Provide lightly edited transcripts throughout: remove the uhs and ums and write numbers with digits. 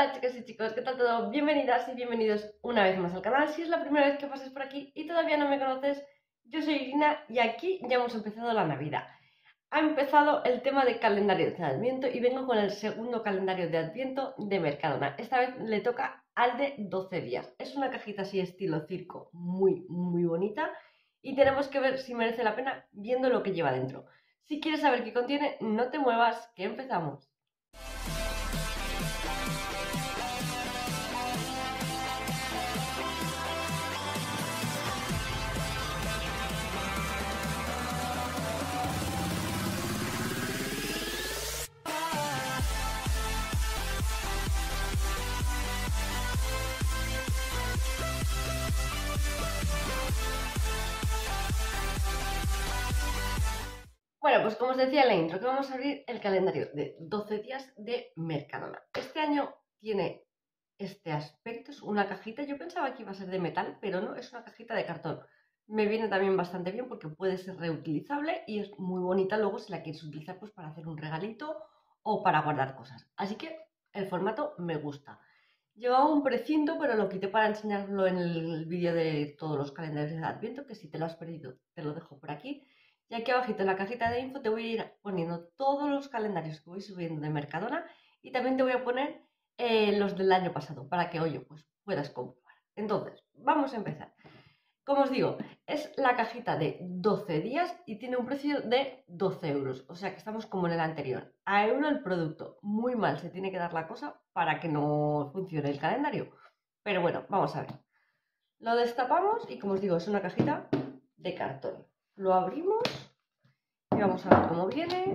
Hola chicas y chicos, ¿qué tal todo? Bienvenidas y bienvenidos una vez más al canal. Si es la primera vez que pases por aquí y todavía no me conoces, yo soy Irina y aquí ya hemos empezado la Navidad. Ha empezado el tema de calendario de Adviento y vengo con el segundo calendario de Adviento de Mercadona. Esta vez le toca al de 12 días. Es una cajita así estilo circo, muy bonita y tenemos que ver si merece la pena viendo lo que lleva dentro. Si quieres saber qué contiene, no te muevas, que empezamos. Bueno, pues como os decía en la intro, que vamos a abrir el calendario de 12 días de Mercadona. Este año tiene este aspecto, es una cajita, yo pensaba que iba a ser de metal, pero no, es una cajita de cartón. Me viene también bastante bien porque puede ser reutilizable y es muy bonita luego si la quieres utilizar pues para hacer un regalito o para guardar cosas. Así que el formato me gusta. Llevaba un precinto, pero lo quité para enseñarlo en el vídeo de todos los calendarios de Adviento, que si te lo has perdido te lo dejo por aquí. Y aquí abajito en la cajita de info te voy a ir poniendo todos los calendarios que voy subiendo de Mercadona y también te voy a poner los del año pasado para que, oye, pues puedas comprobar. Entonces, vamos a empezar. Como os digo, es la cajita de 12 días y tiene un precio de 12 euros. O sea que estamos como en el anterior. A euro el producto. Muy mal se tiene que dar la cosa para que no funcione el calendario. Pero bueno, vamos a ver. Lo destapamos y como os digo, es una cajita de cartón. Lo abrimos y vamos a ver cómo viene.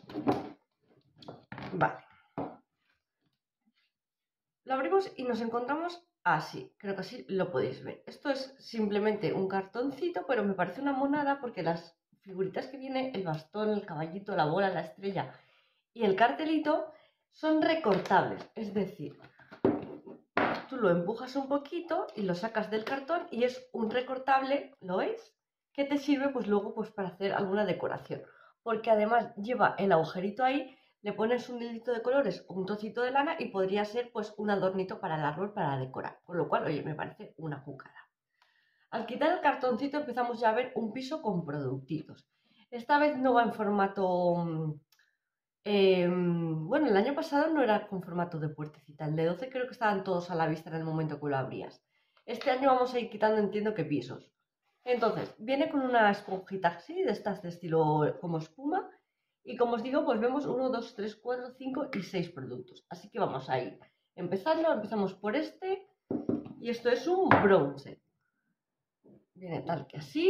Vale. Lo abrimos y nos encontramos así. Creo que así lo podéis ver. Esto es simplemente un cartoncito, pero me parece una monada porque las figuritas que viene, el bastón, el caballito, la bola, la estrella y el cartelito son recortables. Es decir, tú lo empujas un poquito y lo sacas del cartón y es un recortable, ¿lo veis? Que te sirve pues luego pues para hacer alguna decoración. Porque además lleva el agujerito ahí, le pones un hilito de colores o un trocito de lana y podría ser pues un adornito para el árbol para decorar. Con lo cual, oye, me parece una jucada. Al quitar el cartoncito empezamos ya a ver un piso con productitos. Esta vez no va en formato... bueno, el año pasado no era con formato de puertecita. El de 12 creo que estaban todos a la vista en el momento que lo abrías. Este año vamos a ir quitando, entiendo que pisos. Entonces, viene con una esponjita así, de estas de estilo como espuma. Y como os digo, pues vemos 1, 2, 3, 4, 5 y 6 productos. Así que vamos a ir empezando. Empezamos por este. Y esto es un bronce. Viene tal que así.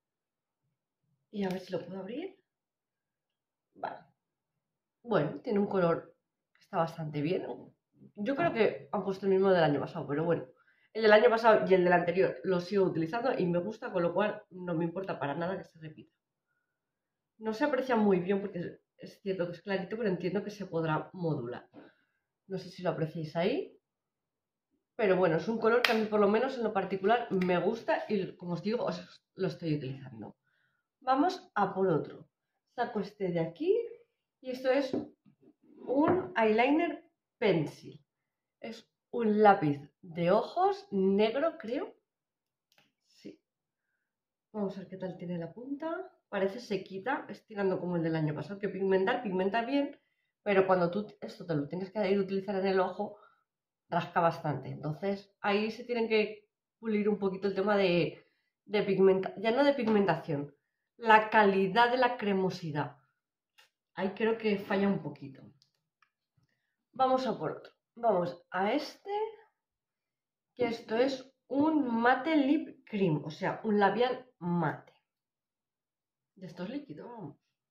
Y a ver si lo puedo abrir. Vale. Bueno, tiene un color que está bastante bien. Yo creo que han puesto el mismo del año pasado, pero bueno. El del año pasado y el del anterior lo sigo utilizando y me gusta, con lo cual no me importa para nada que se repita. No se aprecia muy bien porque es cierto que es clarito, pero entiendo que se podrá modular. No sé si lo apreciáis ahí. Pero bueno, es un color que a mí por lo menos en lo particular me gusta y como os digo, lo estoy utilizando. Vamos a por otro. Saco este de aquí y esto es un eyeliner pencil. Es un lápiz de ojos negro, creo. Sí. Vamos a ver qué tal tiene la punta. Parece sequita, estirando como el del año pasado, que pigmenta bien, pero cuando tú esto te lo tienes que ir a utilizar en el ojo, rasca bastante. Entonces ahí se tienen que pulir un poquito el tema de pigmentación, ya no de pigmentación, la calidad de la cremosidad. Ahí creo que falla un poquito. Vamos a por otro. Vamos a este, que esto es un mate lip cream, o sea, un labial mate. De estos líquidos, vamos.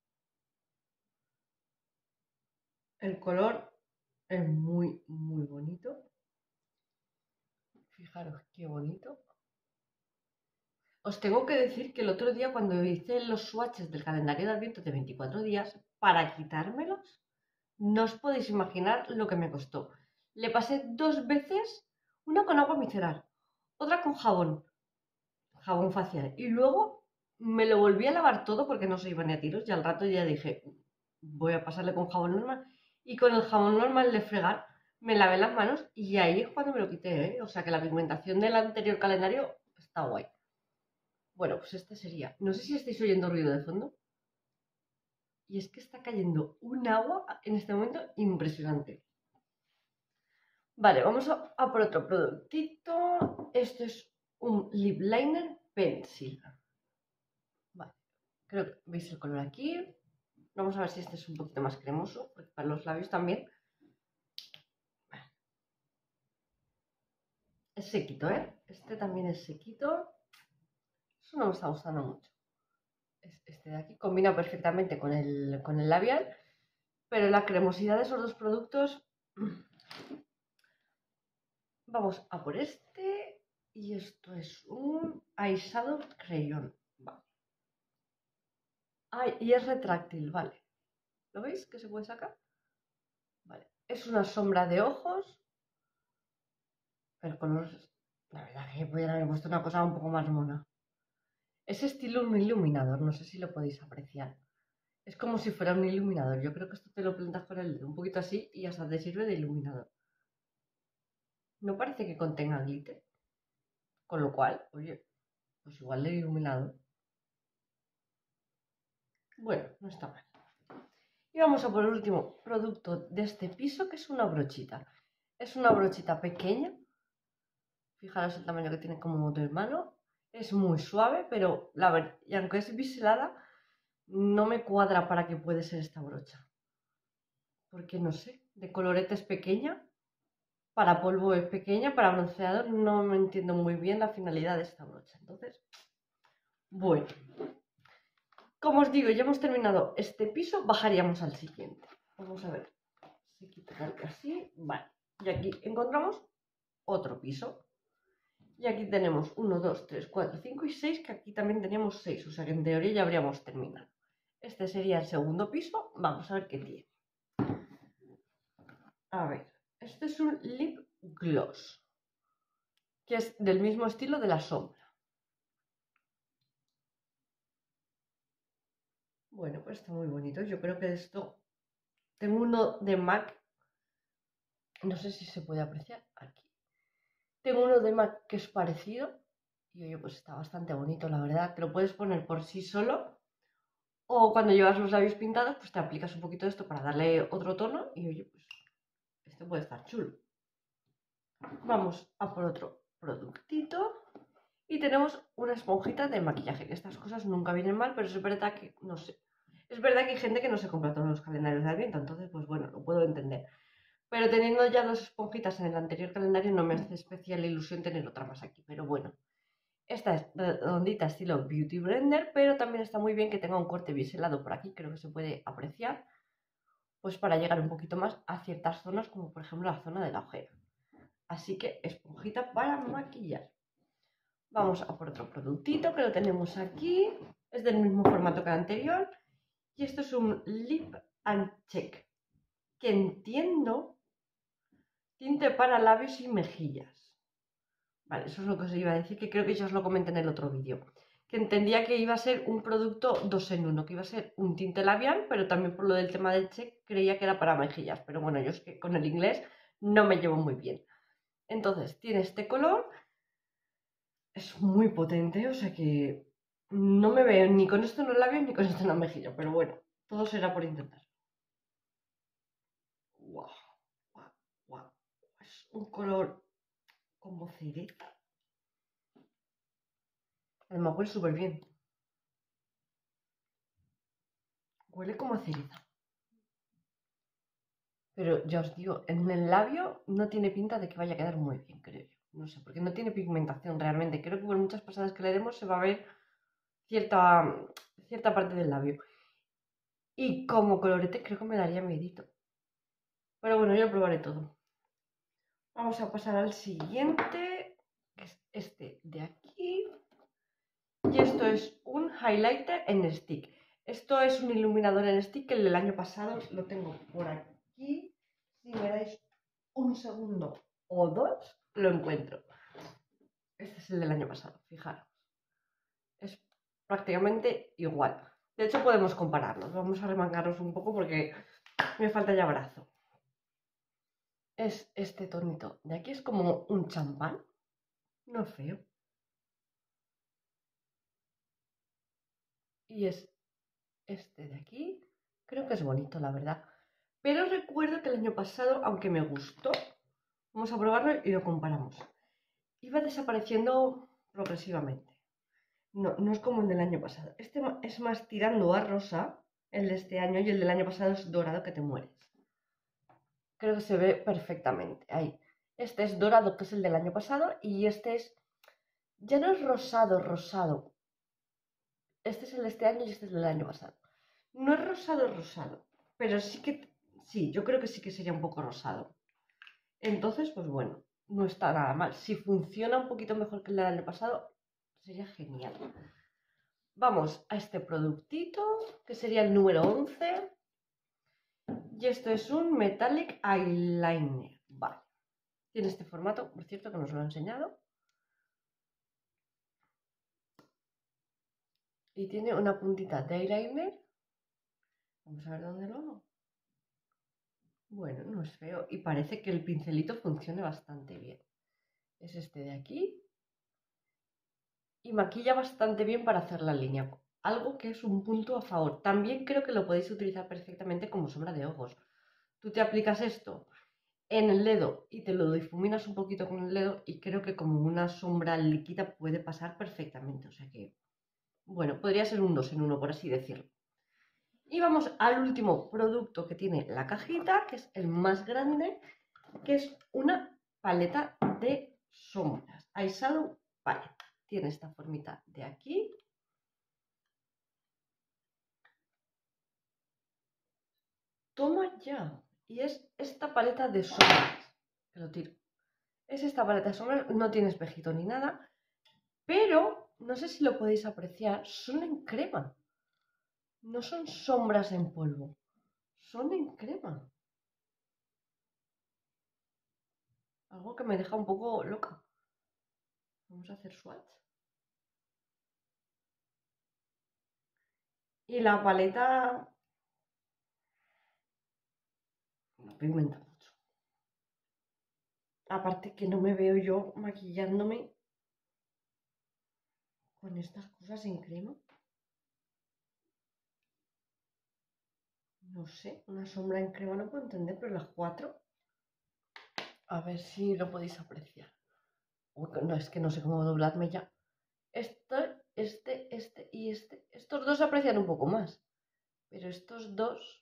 El color es muy bonito. Fijaros qué bonito. Os tengo que decir que el otro día cuando hice los swatches del calendario de Adviento de 24 días, para quitármelos, no os podéis imaginar lo que me costó. Le pasé 2 veces, una con agua micelar, otra con jabón facial, y luego me lo volví a lavar todo porque no se iba ni a tiros y al rato ya dije, voy a pasarle con jabón normal. Y con el jabón normal de fregar me lavé las manos y ahí es cuando me lo quité, ¿eh? O sea que la pigmentación del anterior calendario está guay. Bueno, pues este sería. No sé si estáis oyendo ruido de fondo. Y es que está cayendo un agua en este momento impresionante. Vale, vamos a por otro productito. Esto es un lip liner pencil. Vale, creo que veis el color aquí. Vamos a ver si este es un poquito más cremoso, porque para los labios también. Es sequito, ¿eh? Este también es sequito. Eso no me está gustando mucho. Este de aquí combina perfectamente con el labial, pero la cremosidad de esos dos productos... Vamos a por este. Y esto es un eyeshadow crayon. Vale. Ay, y es retráctil, vale. ¿Lo veis que se puede sacar? Vale. Es una sombra de ojos. El color, la verdad que podrían haber puesto una cosa un poco más mona. Es estilo un iluminador, no sé si lo podéis apreciar. Es como si fuera un iluminador. Yo creo que esto te lo plantas con el dedo un poquito así y hasta te sirve de iluminador. No parece que contenga glitter. Con lo cual, oye, pues igual de iluminador. Bueno, no está mal. Y vamos a por el último producto de este piso, que es una brochita. Es una brochita pequeña. Fijaros el tamaño que tiene como de mano. Es muy suave, pero la verdad, y aunque es biselada, no me cuadra para qué puede ser esta brocha. Porque no sé, de colorete es pequeña, para polvo es pequeña, para bronceador no me entiendo muy bien la finalidad de esta brocha. Entonces, bueno. Como os digo, ya hemos terminado este piso, bajaríamos al siguiente. Vamos a ver. Se quita así. Vale. Y aquí encontramos otro piso. Y aquí tenemos 1, 2, 3, 4, 5 y 6, que aquí también teníamos 6. O sea que en teoría ya habríamos terminado. Este sería el segundo piso. Vamos a ver qué tiene. A ver. Este es un lip gloss, que es del mismo estilo de la sombra. Bueno, pues está muy bonito. Yo creo que esto... Tengo uno de MAC. No sé si se puede apreciar aquí. Tengo uno de MAC que es parecido. Y oye, pues está bastante bonito, la verdad. Te lo puedes poner por sí solo. O cuando llevas los labios pintados, pues te aplicas un poquito de esto para darle otro tono. Y oye, pues esto puede estar chulo. Vamos a por otro productito. Y tenemos una esponjita de maquillaje. Que estas cosas nunca vienen mal, pero es verdad que, no sé. Es verdad que hay gente que no se compra todos los calendarios de Adviento. Entonces, pues bueno, lo puedo entender. Pero teniendo ya dos esponjitas en el anterior calendario no me hace especial ilusión tener otra más aquí. Pero bueno, esta es redondita estilo Beauty Blender, pero también está muy bien que tenga un corte biselado por aquí. Creo que se puede apreciar, pues para llegar un poquito más a ciertas zonas, como por ejemplo la zona de la ojera. Así que esponjita para maquillar. Vamos a por otro productito que lo tenemos aquí. Es del mismo formato que el anterior. Y esto es un Lip and Cheek, que entiendo tinte para labios y mejillas. Vale, eso es lo que os iba a decir, que creo que ya os lo comenté en el otro vídeo. Que entendía que iba a ser un producto 2 en 1, que iba a ser un tinte labial, pero también por lo del tema del cheek creía que era para mejillas. Pero bueno, yo es que con el inglés no me llevo muy bien. Entonces, tiene este color, es muy potente, o sea que no me veo ni con esto en los labios ni con esto en la mejilla. Pero bueno, todo será por intentar. ¡Wow! ¡Wow! ¡Wow! Es un color como cereza. Además huele súper bien. Huele como a cereza. Pero ya os digo, en el labio no tiene pinta de que vaya a quedar muy bien, creo yo. No sé, porque no tiene pigmentación realmente. Creo que por muchas pasadas que le demos se va a ver cierta parte del labio. Y como colorete creo que me daría miedito. Pero bueno, yo probaré todo. Vamos a pasar al siguiente, que es este de aquí. Y esto es un highlighter en stick. Esto es un iluminador en stick que el del año pasado lo tengo por aquí. Si me dais un segundo o dos, lo encuentro. Este es el del año pasado, fijaros. Es prácticamente igual. De hecho, podemos compararlos. Vamos a remangarlos un poco porque me falta ya brazo. es este tonito de aquí, es como un champán, no es feo. Y es este de aquí, creo que es bonito, la verdad. Pero recuerdo que el año pasado, aunque me gustó, vamos a probarlo y lo comparamos. Iba desapareciendo progresivamente. No es como el del año pasado. Este es más tirando a rosa, el de este año, y el del año pasado es dorado que te mueres. Creo que se ve perfectamente. Ahí. Este es dorado, que es el del año pasado, y este es... Ya no es rosado, rosado. Este es el de este año y este es el del año pasado. No es rosado, rosado, pero sí que... Sí, yo creo que sí que sería un poco rosado. Entonces, pues bueno, no está nada mal. Si funciona un poquito mejor que el del año pasado, sería genial. Vamos a este productito, que sería el número 11. Y esto es un Metallic Eyeliner. Vale. Tiene este formato, por cierto, que nos lo he enseñado. Y tiene una puntita de eyeliner. Vamos a ver dónde lo hago. Bueno, no es feo. Y parece que el pincelito funcione bastante bien. Es este de aquí. Y maquilla bastante bien para hacer la línea. Algo que es un punto a favor. También creo que lo podéis utilizar perfectamente como sombra de ojos. Tú te aplicas esto en el dedo y te lo difuminas un poquito con el dedo y creo que como una sombra líquida puede pasar perfectamente. O sea que, bueno, podría ser un 2 en 1, por así decirlo. Y vamos al último producto que tiene la cajita, que es el más grande, que es una paleta de sombras. Eyeshadow Palette. Tiene esta formita de aquí. Toma ya. Y es esta paleta de sombras. Que lo tiro. Es esta paleta de sombras, no tiene espejito ni nada, pero no sé si lo podéis apreciar, son en crema. No son sombras en polvo, son en crema. Algo que me deja un poco loca. Vamos a hacer swatch. Y la paleta no pigmenta mucho. Aparte que no me veo yo maquillándome con estas cosas en crema. No sé, una sombra en crema no puedo entender, pero las cuatro. A ver si lo podéis apreciar. Uy, no, es que no sé cómo doblarme ya. Este y este. Estos dos se aprecian un poco más. Pero estos dos...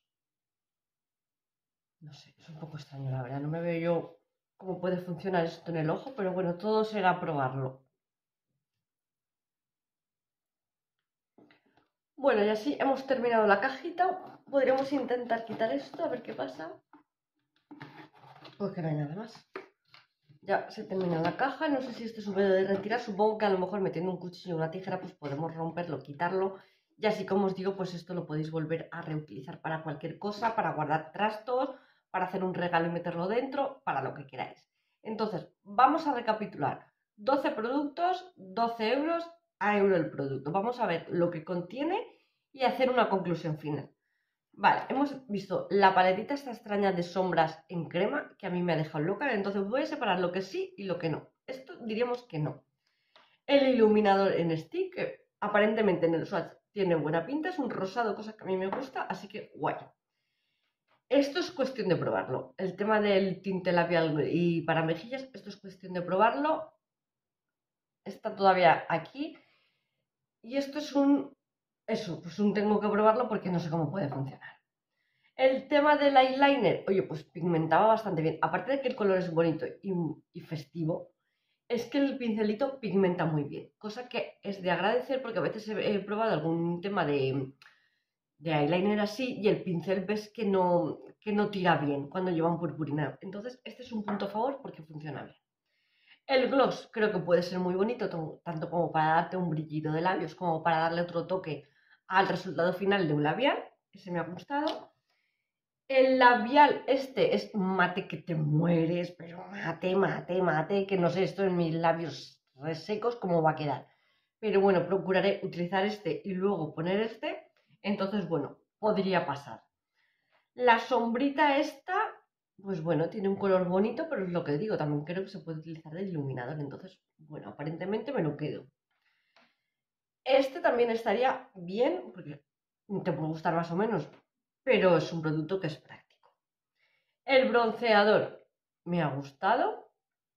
No sé, es un poco extraño, la verdad. No me veo yo cómo puede funcionar esto en el ojo, pero bueno, todo será probarlo. Bueno, y así hemos terminado la cajita. Podríamos intentar quitar esto, a ver qué pasa. Pues que no hay nada más. Ya se termina la caja. No sé si esto se puede retirar. Supongo que a lo mejor metiendo un cuchillo o una tijera pues podemos romperlo, quitarlo. Y así como os digo, pues esto lo podéis volver a reutilizar para cualquier cosa, para guardar trastos, para hacer un regalo y meterlo dentro, para lo que queráis. Entonces, vamos a recapitular. 12 productos, 12 euros a euro el producto. Vamos a ver lo que contiene y hacer una conclusión final. Vale, hemos visto la paletita esta extraña de sombras en crema, que a mí me ha dejado loca, entonces voy a separar lo que sí y lo que no. Esto diríamos que no. El iluminador en stick, que aparentemente en el swatch tiene buena pinta, es un rosado, cosa que a mí me gusta, así que guay. Esto es cuestión de probarlo. El tema del tinte labial y para mejillas, esto es cuestión de probarlo. Está todavía aquí. Y esto es pues un tengo que probarlo porque no sé cómo puede funcionar. El tema del eyeliner, oye, pues pigmentaba bastante bien. Aparte de que el color es bonito y festivo, es que el pincelito pigmenta muy bien. Cosa que es de agradecer porque a veces he probado algún tema de eyeliner así y el pincel ves que no tira bien cuando lleva un purpurinado. Entonces, este es un punto a favor porque funciona bien. El gloss creo que puede ser muy bonito, tanto como para darte un brillito de labios, como para darle otro toque al resultado final de un labial. Ese me ha gustado. El labial este es mate que te mueres, pero mate, que no sé esto en mis labios resecos cómo va a quedar. Pero bueno, procuraré utilizar este y luego poner este. Entonces, bueno, podría pasar. La sombrita esta pues bueno, tiene un color bonito, pero es lo que digo, también creo que se puede utilizar de iluminador, entonces, bueno, aparentemente me lo quedo. Este también estaría bien, porque te puede gustar más o menos, pero es un producto que es práctico. El bronceador me ha gustado.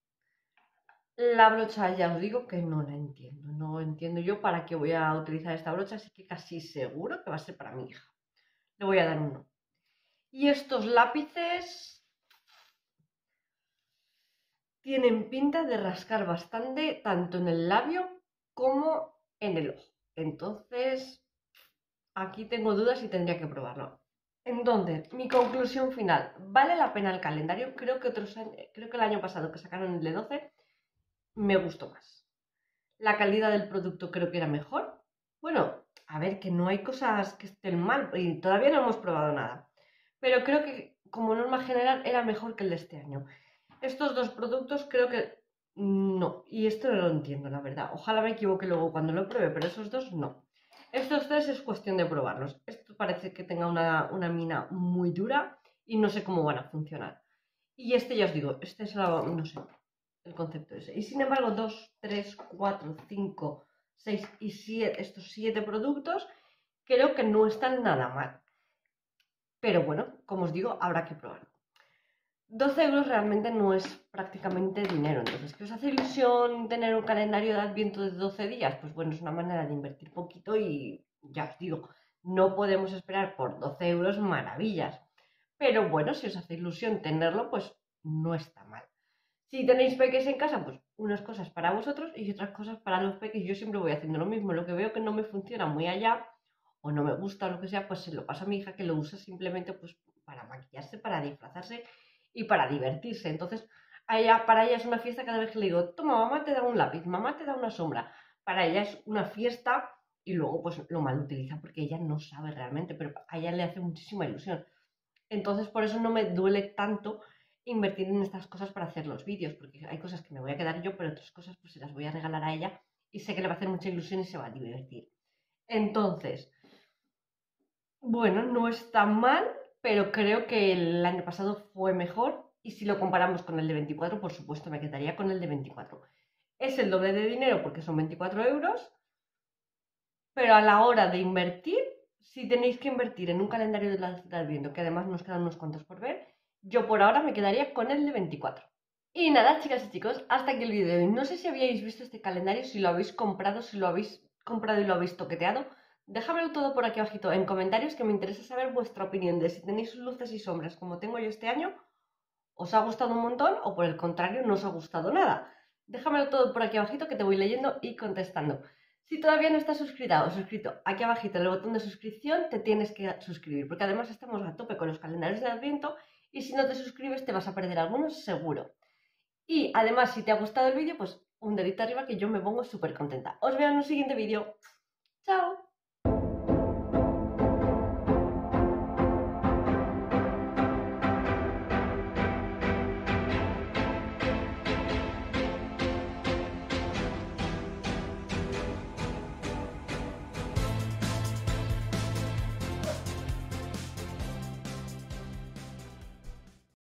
La brocha ya os digo que no la entiendo. No entiendo yo para qué voy a utilizar esta brocha, así que casi seguro que va a ser para mi hija. Le voy a dar un no. Y estos lápices tienen pinta de rascar bastante tanto en el labio como en el ojo. Entonces, aquí tengo dudas y tendría que probarlo. Entonces, mi conclusión final. ¿Vale la pena el calendario? Creo que el año pasado que sacaron el de 12 me gustó más. La calidad del producto creo que era mejor. Bueno, a ver, que no hay cosas que estén mal y todavía no hemos probado nada. Pero creo que como norma general era mejor que el de este año. Estos dos productos creo que no. Y esto no lo entiendo, la verdad. Ojalá me equivoque luego cuando lo pruebe, pero esos dos no. Estos tres es cuestión de probarlos. Esto parece que tenga una mina muy dura y no sé cómo van a funcionar. Y este ya os digo, este es no sé, el concepto ese. Y sin embargo, 2, 3, 4, 5, 6 y 7, estos 7 productos, creo que no están nada mal. Pero bueno, como os digo, habrá que probarlo. 12 euros realmente no es prácticamente dinero. Entonces, ¿qué os hace ilusión tener un calendario de Adviento de 12 días? Pues bueno, es una manera de invertir poquito y ya os digo, no podemos esperar por 12 euros maravillas. Pero bueno, si os hace ilusión tenerlo, pues no está mal. Si tenéis peques en casa, pues unas cosas para vosotros y otras cosas para los peques. Yo siempre voy haciendo lo mismo. Lo que veo que no me funciona muy allá o no me gusta o lo que sea, pues se lo paso a mi hija que lo usa simplemente pues para maquillarse, para disfrazarse y para divertirse. Entonces, para ella es una fiesta cada vez que le digo, toma, mamá te da un lápiz, mamá te da una sombra. Para ella es una fiesta y luego pues lo mal utiliza porque ella no sabe realmente, pero a ella le hace muchísima ilusión. Entonces, por eso no me duele tanto invertir en estas cosas para hacer los vídeos, porque hay cosas que me voy a quedar yo, pero otras cosas pues se las voy a regalar a ella y sé que le va a hacer mucha ilusión y se va a divertir. Entonces, bueno, no está mal, pero creo que el año pasado fue mejor y si lo comparamos con el de 24, por supuesto me quedaría con el de 24. Es el doble de dinero porque son 24 euros, pero a la hora de invertir, si tenéis que invertir en un calendario de la ciudad viendo que además nos quedan unos cuantos por ver, yo por ahora me quedaría con el de 24. Y nada, chicas y chicos, hasta aquí el vídeo de hoy. No sé si habíais visto este calendario, si lo habéis comprado, si lo habéis comprado y lo habéis toqueteado. Déjamelo todo por aquí abajito en comentarios que me interesa saber vuestra opinión de si tenéis luces y sombras como tengo yo este año, os ha gustado un montón o por el contrario no os ha gustado nada. Déjamelo todo por aquí abajito que te voy leyendo y contestando. Si todavía no estás suscrita o suscrito, aquí abajito en el botón de suscripción te tienes que suscribir, porque además estamos a tope con los calendarios de Adviento y si no te suscribes te vas a perder algunos seguro. Y además, si te ha gustado el vídeo, pues un dedito arriba que yo me pongo súper contenta. Os veo en un siguiente vídeo. ¡Chao!